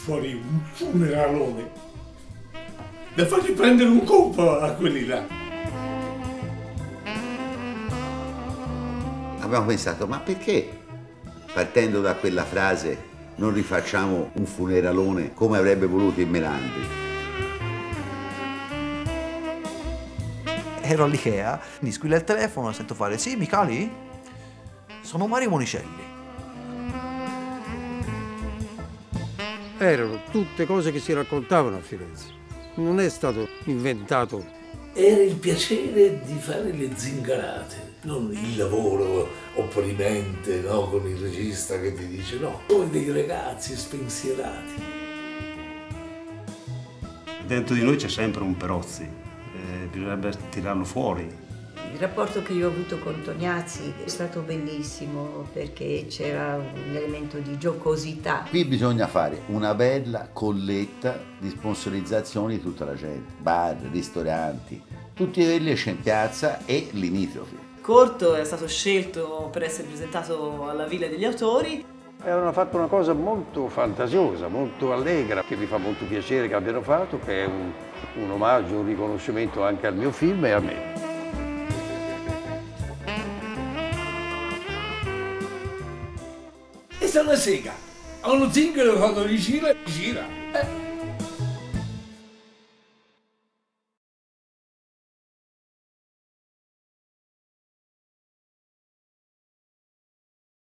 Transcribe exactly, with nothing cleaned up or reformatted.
fuori un funeralone da fargli prendere un colpo a quelli là. Abbiamo pensato, ma perché partendo da quella frase non rifacciamo un funeralone come avrebbe voluto il Melandri? Ero all'Ikea, mi squilla il telefono e sento fare: sì, Micali? Sono Mario Monicelli. Erano tutte cose che si raccontavano a Firenze. Non è stato inventato. Era il piacere di fare le zingarate, non il lavoro opprimente, no? Con il regista che ti dice no. Noi dei ragazzi spensierati. Dentro di noi c'è sempre un Perozzi. Eh, bisognerebbe tirarlo fuori. Il rapporto che io ho avuto con Tognazzi è stato bellissimo perché c'era un elemento di giocosità. Qui bisogna fare una bella colletta di sponsorizzazioni di tutta la gente, bar, ristoranti, tutti quelli esce in piazza e limitrofi. Corto è stato scelto per essere presentato alla Villa degli Autori. Avevano fatto una cosa molto fantasiosa, molto allegra, che mi fa molto piacere che abbiano fatto, che è un, un omaggio, un riconoscimento anche al mio film e a me. E sta una sega, a uno zingaro quando gli gira, gira. Eh.